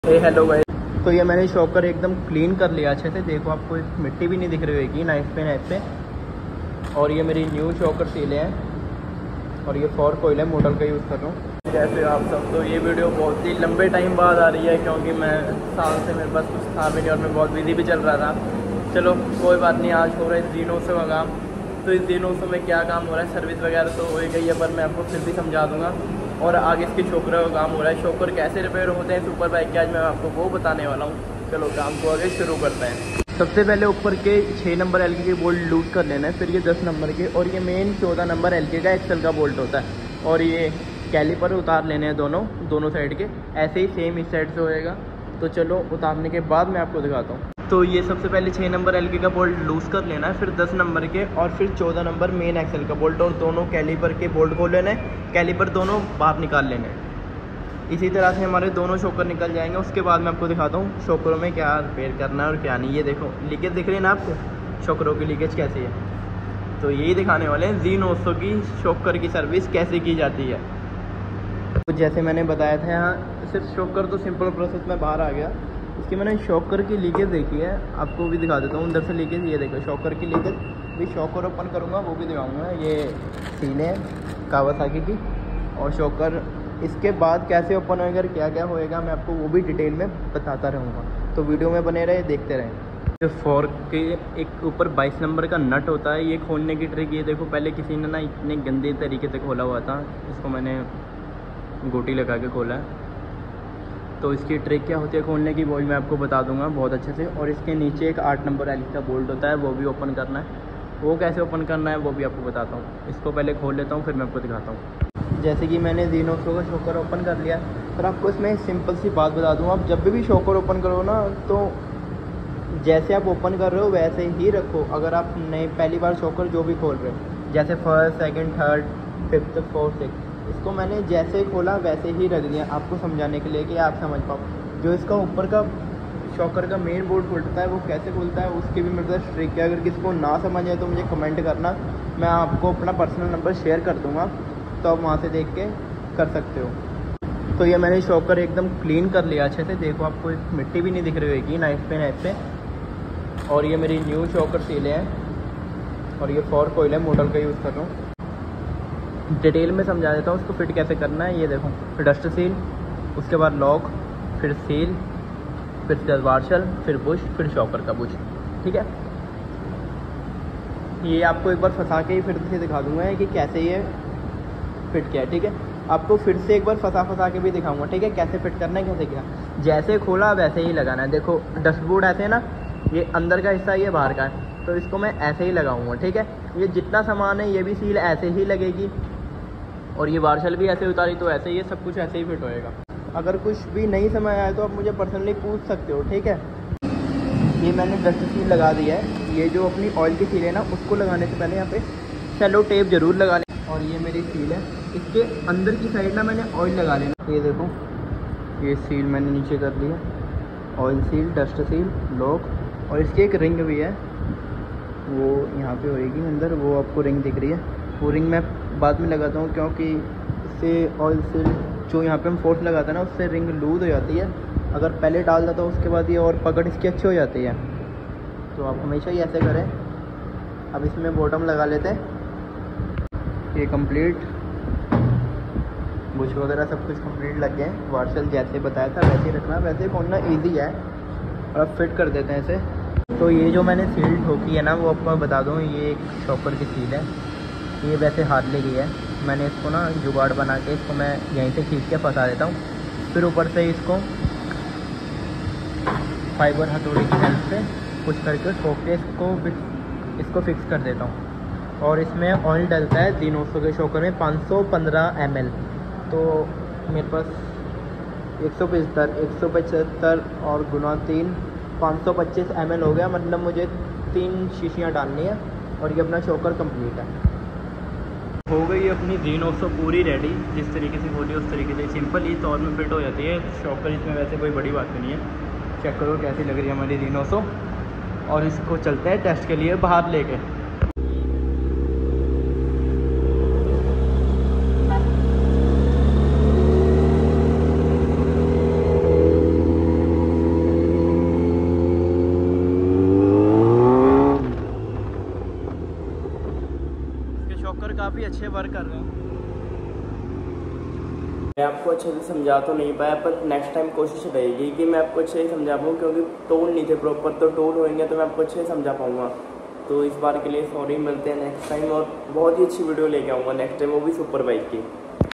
Hello guys. तो ये मैंने शॉकर एकदम क्लीन कर लिया अच्छे से। देखो आपको मिट्टी भी नहीं दिख रही होगी नाइफ पे। और ये मेरी न्यू शॉकर सीले हैं और ये 4 कोयल है, मॉडल का यूज़ कर रहा हूँ। जैसे आप सब, तो ये वीडियो बहुत ही लंबे टाइम बाद आ रही है क्योंकि मैं साल से मेरे पास कुछ था भी नहीं और मैं बहुत बिजी भी चल रहा था। चलो कोई बात नहीं, आज हो रहा है इस Xenoso का काम। तो इस Xenoso में क्या काम हो रहा है, सर्विस वगैरह तो हो ही गई है, पर मैं आपको फिर भी समझा दूँगा। और आगे इसकी शॉकर का काम हो रहा है। शॉकर कैसे रिपेयर होते हैं सुपर बाइक के, आज मैं आपको वो बताने वाला हूँ। चलो काम को आगे शुरू करते हैं। सबसे पहले ऊपर के 6 नंबर एलके के बोल्ट लूज कर लेना है, फिर ये 10 नंबर के, और ये मेन 14 नंबर एलके का एक्सल का बोल्ट होता है। और ये कैलिपर उतार लेने हैं दोनों साइड के, ऐसे ही सेम इस साइड से होएगा। तो चलो उतारने के बाद मैं आपको दिखाता हूँ। तो ये सबसे पहले 6 नंबर एलके का बोल्ट लूज़ कर लेना है, फिर 10 नंबर के और फिर 14 नंबर मेन एक्सल का बोल्ट, और दोनों कैलिपर के बोल्ट खोल लेने हैं, कैलिपर दोनों बाहर निकाल लेने हैं। इसी तरह से हमारे दोनों शॉकर निकल जाएंगे। उसके बाद मैं आपको दिखाता हूँ शॉकरों में क्या रिपेयर करना है और क्या नहीं। ये देखो लीकेज दिख रही है ना आपको, शॉकरों की लीकेज कैसी है। तो यही दिखाने वाले हैं Xenoso की शॉकर की सर्विस कैसे की जाती है। तो जैसे मैंने बताया था, यहाँ सिर्फ शॉकर तो सिंपल प्रोसेस में बाहर आ गया। इसकी मैंने शॉकर की लीकेज देखी है, आपको भी दिखा देता हूँ अंदर से लीकेज। ये देखो शॉकर की लीकेज, भी शॉकर ओपन करूँगा वो भी दिखाऊँगा। ये सीले हैं कावासाकी की, और शॉकर इसके बाद कैसे ओपन होएगा, क्या क्या होएगा, मैं आपको वो भी डिटेल में बताता रहूँगा। तो वीडियो में बने रहे, देखते रहें। ये फोर्क के एक ऊपर 22 नंबर का नट होता है, ये खोलने की ट्रिक ये देखो। पहले किसी ने ना इतने गंदे तरीके से खोला हुआ था, इसको मैंने गोटी लगा के खोला है। तो इसकी ट्रिक क्या होती है खोलने की, वो भी मैं आपको बता दूंगा बहुत अच्छे से। और इसके नीचे एक 8 नंबर एलके का बोल्ट होता है, वो भी ओपन करना है। वो कैसे ओपन करना है वो भी आपको बताता हूँ। इसको पहले खोल लेता हूँ, फिर मैं आपको दिखाता हूँ। जैसे कि मैंने Xenoso का शॉकर ओपन कर लिया, पर आपको इसमें सिंपल सी बात बता दूँ। आप जब भी शॉकर ओपन करो ना, तो जैसे आप ओपन कर रहे हो वैसे ही रखो। अगर आप नए पहली बार शॉकर जो भी खोल रहे हो, जैसे first, second, third, fifth, fourth, six, इसको मैंने जैसे ही खोला वैसे ही रख दिया आपको समझाने के लिए कि आप समझ पाओ। जो इसका ऊपर का शॉकर का मेन बोर्ड खुलता है वो कैसे खुलता है, उसकी भी मेरे पास ट्रिक है। अगर किसी को ना समझ आए तो मुझे कमेंट करना, मैं आपको अपना पर्सनल नंबर शेयर कर दूँगा, तो आप वहाँ से देख के कर सकते हो। तो ये मैंने शॉकर एकदम क्लीन कर लिया अच्छे से। देखो आपको मिट्टी भी नहीं दिख रही होगी नाइफ पे। और ये मेरी न्यू शॉकर सीले हैं और ये 4 कोयल है, मॉडल का यूज़ कर रहा हूँ। डिटेल में समझा देता हूँ उसको फिट कैसे करना है। ये देखो, फिर डस्ट सील, उसके बाद लॉक, फिर सील, फिर वार्शल, फिर बुश, फिर शॉकर का बुश। ठीक है, ये आपको एक बार फंसा के ही फिर से दिखा दूंगा कि कैसे ये फिट किया है। ठीक है, आपको फिर से एक बार फंसा के भी दिखाऊंगा। ठीक है, कैसे फिट करना है, कैसे किया। जैसे खोला वैसे ही लगाना है। देखो डस्टबोर्ड ऐसे है ना, ये अंदर का हिस्सा, ये बाहर का है, तो इसको मैं ऐसे ही लगाऊंगा। ठीक है, ये जितना सामान है ये भी सील ऐसे ही लगेगी, और ये वार्शल भी ऐसे उतारी तो ऐसे, ये सब कुछ ऐसे ही फिट होएगा। अगर कुछ भी नहीं समझ आया तो आप मुझे पर्सनली पूछ सकते हो। ठीक है, ये मैंने डस्ट सील लगा दिया है। ये जो अपनी ऑयल की सील है ना, उसको लगाने से पहले यहाँ पे सेलो टेप ज़रूर लगा लें। और ये मेरी सील है, इसके अंदर की साइड ना मैंने ऑयल लगा लेना। ये देखो, ये सील मैंने नीचे कर ली है, oil seal, dust seal, lock, और इसकी एक रिंग भी है, वो यहाँ पे होएगी अंदर, वो आपको रिंग दिख रही है। वो रिंग मैं बाद में लगाता हूँ, क्योंकि इससे ऑयल सील जो यहाँ पे हम फोर्स लगाते हैं ना, उससे रिंग लूज हो जाती है। अगर पहले डाल देता हूँ उसके बाद ये और पकड़ इसकी अच्छी हो जाती है। तो आप हमेशा ही ऐसे करें। अब इसमें बॉटम लगा लेते हैं। ये कंप्लीट बुश वगैरह सब कुछ कंप्लीट लग गए। वार्शल जैसे बताया था वैसे ही रखना, वैसे खोलना ईजी है। और अब फिट कर देते हैं इसे। तो ये जो मैंने सील ठोकी है ना, वो आपको बता दूँ, ये एक शॉकर की सील है। ये वैसे हाथ ले गई है, मैंने इसको ना जुगाड़ बना के इसको मैं यहीं से खींच के फंसा देता हूँ। फिर ऊपर से इसको फाइबर हथौड़ी की हेल्प से कुछ करके ठोक के इसको फिक्स कर देता हूँ। और इसमें ऑयल डलता है Xenoso के शॉकर में 515 ml। तो मेरे पास 175 और गुना 3 525 ml हो गया। मतलब मुझे 3 शीशियाँ डालनी है, और ये अपना शॉकर कंप्लीट है। हो गई अपनी Xenoso पूरी रेडी। जिस तरीके से बोली उस तरीके से सिंपल ही तौर में फिट हो जाती है शॉकर। इसमें वैसे कोई बड़ी बात नहीं है। चेक करो कैसी लग रही है हमारी Xenoso। और इसको चलते हैं टेस्ट के लिए बाहर लेके। शॉकर काफ़ी अच्छे वर्क कर रहे हैं। मैं आपको अच्छे से समझा तो नहीं पाया, पर नेक्स्ट टाइम कोशिश रहेगी कि मैं आपको अच्छे से समझा पाऊँ, क्योंकि टूल नहीं थे प्रॉपर, तो टूल होंगे तो मैं आपको अच्छे से समझा पाऊँगा। तो इस बार के लिए सॉरी, मिलते हैं नेक्स्ट टाइम और बहुत ही अच्छी वीडियो लेके आऊँगा नेक्स्ट टाइम, वो भी सुपर बाइक की।